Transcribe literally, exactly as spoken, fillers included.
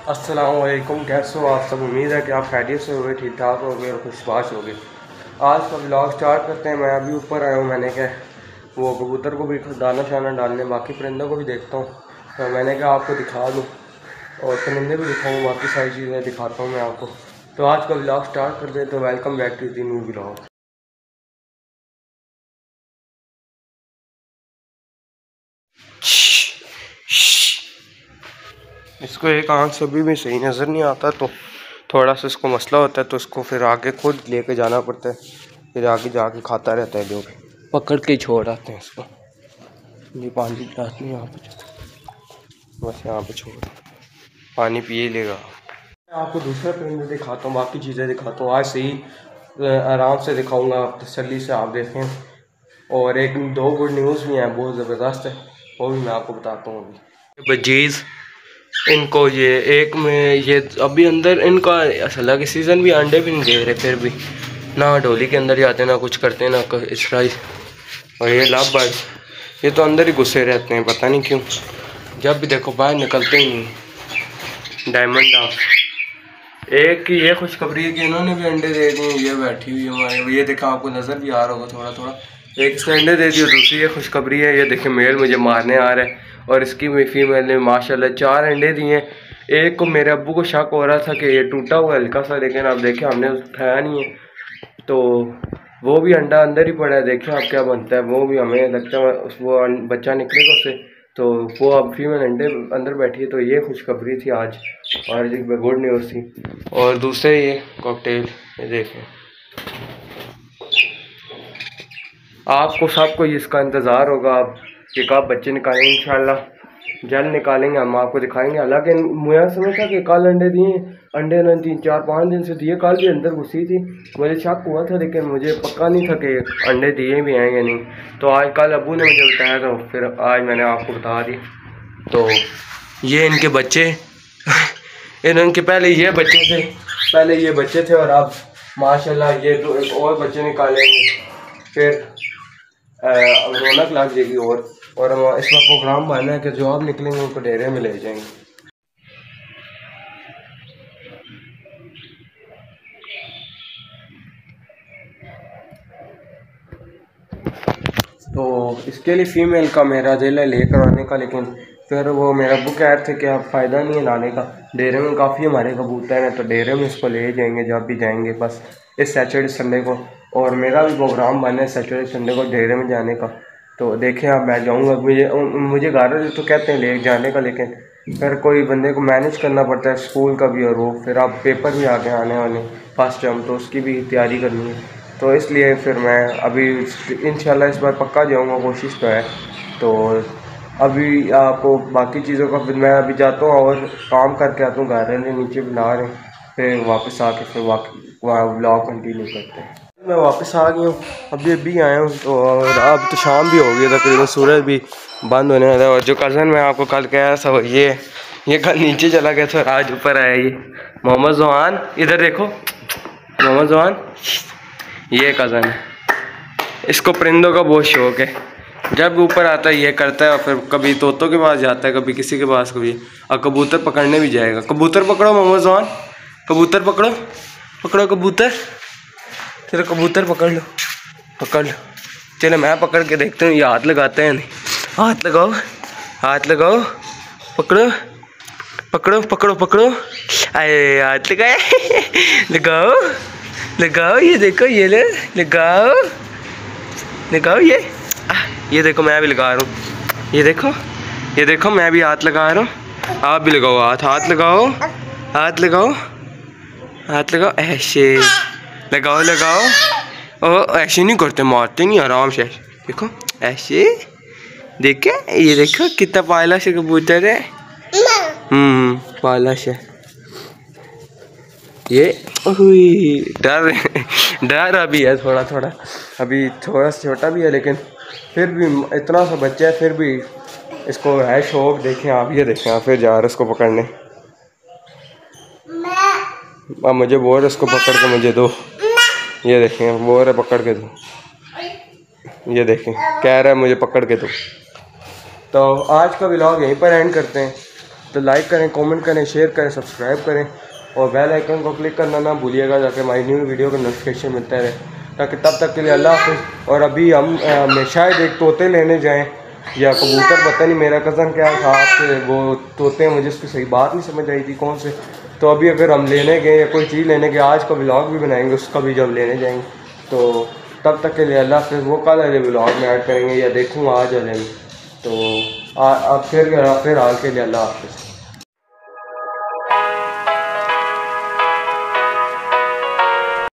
अस्सलामुअलैकुम, कैसे हो आप सब। उम्मीद है कि आप खैरियत से होंगे, ठीक ठाक होंगे और खुशबाश होंगे। आज का व्लॉग स्टार्ट करते हैं। मैं अभी ऊपर आया हूँ, मैंने कहा वो कबूतर को भी दाना शाना डालने, बाकी परिंदों को भी देखता हूँ, तो मैंने कहा आपको दिखा दूँ और परिंदे भी दिखाऊँ, बाकी सारी चीज़ें दिखाता हूँ मैं आपको। तो आज का व्लॉग स्टार्ट करते हैं। तो welcome back to the new vlog. इसको एक आंख से अभी भी सही नज़र नहीं आता, तो थोड़ा सा इसको मसला होता है, तो इसको फिर आगे खुद लेके जाना पड़ता है, फिर आगे जाके खाता रहता है, लोग पकड़ के ही छोड़ आते हैं इसको। ये पानी गिलास नहीं यहाँ पे, बस यहाँ पे छोड़, पानी पिए लेगा। मैं आपको दूसरे परिंदे दिखाता हूँ, बाकी चीज़ें दिखाता हूँ। आज से ही आराम से दिखाऊँगा, तसल्ली से आप देखें। और एक दो गुड न्यूज़ भी हैं, बहुत ज़बरदस्त है, वो भी मैं आपको बताता हूँ अभी। बजीज़ इनको ये एक में ये अभी अंदर इनका असल के सीज़न भी, अंडे भी नहीं दे रहे, फिर भी ना डोली के अंदर जाते ना कुछ करते ना इस तरह। और ये लव बर्ड्स ये तो अंदर ही घुसे रहते हैं, पता नहीं क्यों, जब भी देखो बाहर निकलते ही नहीं। डायमंड डाक एक ये खुशखबरी है कि इन्होंने भी अंडे दे दिए। ये बैठी हुई हमारे, ये देखा आपको नज़र भी आ रहा होगा थोड़ा थोड़ा, एक इसने अंडे दे दिए। दूसरी ये खुशखबरी है, ये देखे मेल मुझे मारने आ रहा है और इसकी फीमेल ने माशाल्लाह चार अंडे दिए। एक को मेरे अब्बू को शक हो रहा था कि ये टूटा हुआ हल्का सा, लेकिन अब देखे हमने उठाया नहीं है, तो वो भी अंडा अंदर ही पड़ा है। देखें आप क्या बनता है, वो भी हमें लगता है वो बच्चा निकलेगा उससे, तो वो अब फीमेल अंडे अंदर बैठी है। तो ये खुशखबरी थी आज और एक गुड न्यूज़ थी। और दूसरे ये कॉकटेल, ये देखें, आपको सबको इसका इंतज़ार होगा आप कि कब बच्चे निकालेंगे। इंशाल्लाह जल्द निकालेंगे, हम आपको दिखाएंगे। हालांकि मुझे समझ था कि कल अंडे दिए, अंडे ने तीन चार पाँच दिन से दिए, कल भी अंदर घुसी थी, मुझे शक हुआ था, लेकिन मुझे पक्का नहीं था कि अंडे दिए भी हैं या नहीं। तो आज कल अबू ने मुझे बताया, तो फिर आज मैंने आपको बता दिया। तो ये इनके बच्चे इनके पहले ये बच्चे थे, पहले ये बच्चे थे और अब माशाल्लाह ये तो एक और बच्चे निकालेंगे, फिर रौनक लग जाएगी। और और इसका प्रोग्राम बना है कि जो आप निकलेंगे उनको डेरे में ले जाएंगे। तो इसके लिए फ़ीमेल का मेरा दिल है लेकर आने का, लेकिन फिर वो मेरा अब्बू कह रहे थे कि अब फ़ायदा नहीं है लाने का, डेरे में काफ़ी हमारे कबूतर हैं, तो डेरे में इसको ले जाएंगे जब भी जाएंगे, बस इस सैटरडे संडे को। और मेरा भी प्रोग्राम बना है सैटरडे संडे को डेरे में जाने का, तो देखें अब मैं जाऊँगा। मुझे मुझे घर तो कहते हैं ले जाने का, लेकिन फिर कोई बंदे को मैनेज करना पड़ता है स्कूल का भी, और वो फिर अब पेपर भी आगे आने वाले फर्स्ट टर्म, तो उसकी भी तैयारी करनी है, तो इसलिए फिर मैं अभी इंशाल्लाह इस बार पक्का जाऊँगा, कोशिश तो है। तो अभी आपको बाकी चीज़ों का फिर मैं अभी जाता हूँ और काम करके आता हूँ, घर वाले नीचे बुला रहे हैं, फिर वापस आके फिर वहाँ व्लॉग कंटिन्यू करते हैं। मैं वापस आ गया हूँ, अभी अभी आया हूँ, तो अब तो शाम भी हो गई तकरीबन, सूरज भी बंद होने वाला है। और जो कज़न मैं आपको कल कह रहा था, ये ये कल नीचे चला गया था, आज ऊपर आया। ये मोहम्मद जवान, इधर देखो मोहम्मद जवान, ये कज़न है, इसको परिंदों का बहुत शौक है। जब ऊपर आता है ये करता है, और फिर कभी तोतों के पास जाता है, कभी किसी के पास, कभी और कबूतर पकड़ने भी जाएगा। कबूतर पकड़ो मोहम्मद जवान, कबूतर पकड़ो, पकड़ो कबूतर, चलो कबूतर पकड़ लो, पकड़ लो। चलो मैं पकड़ के देखता हूँ ये हाथ लगाते हैं नहीं, हाथ लगाओ, हाथ लगाओ, पकड़ो पकड़ो पकड़ो पकड़ो, अरे हाथ लगाए लगाओ लगाओ, ये देखो, ये ले लगाओ लगाओ, ये आ, ये देखो मैं भी लगा रहा हूँ, ये देखो, ये देखो मैं भी हाथ लगा रहा हूँ, आप भी लगाओ हाथ, हाथ लगाओ, हाथ लगाओ, हाथ लगाओ, ऐसे लगाओ लगाओ। ओ ऐसे नहीं करते, मारते नहीं, आराम से देखो, ऐसे देखे, ये देखो कितना पाला से कबूतर है, हम्म पाला से। ये डर डर अभी है थोड़ा थोड़ा, अभी थोड़ा सा छोटा भी है, लेकिन फिर भी इतना सा बच्चा है, फिर भी इसको है शौक। देखें आप, ये देखें आप, फिर जा रहे इसको पकड़ने, अब मुझे बोल रहे इसको पकड़ के मुझे दो, ये देखें बोल रहे पकड़ के दो, ये देखें कह रहा है मुझे पकड़ के दो। तो आज का व्लॉग यहीं पर एंड करते हैं। तो लाइक करें, कमेंट करें, शेयर करें, सब्सक्राइब करें और बेल आइकन को क्लिक करना ना भूलिएगा ताकि हमारी न्यू वीडियो का नोटिफिकेशन मिलता रहे। ताकि तब तक के लिए अल्लाह हाफ़िज़। और अभी हम मैं शायद एक तोते लेने जाएँ या कबूतर, पता नहीं मेरा कज़न क्या था आपसे वो तोते, मुझे उसकी सही बात नहीं समझ आई थी कौन से। तो अभी अगर हम लेने गए या कोई चीज़ लेने गए, आज का व्लॉग भी बनाएंगे उसका भी जब लेने जाएंगे। तो तब तक के लिए अल्लाह हाफ़िज़। वो कल वाले व्लॉग में ऐड करेंगे या देखूँगा आज वाले में। तो आप फिर फिर हाल के लिए अल्लाह हाफ़िज़।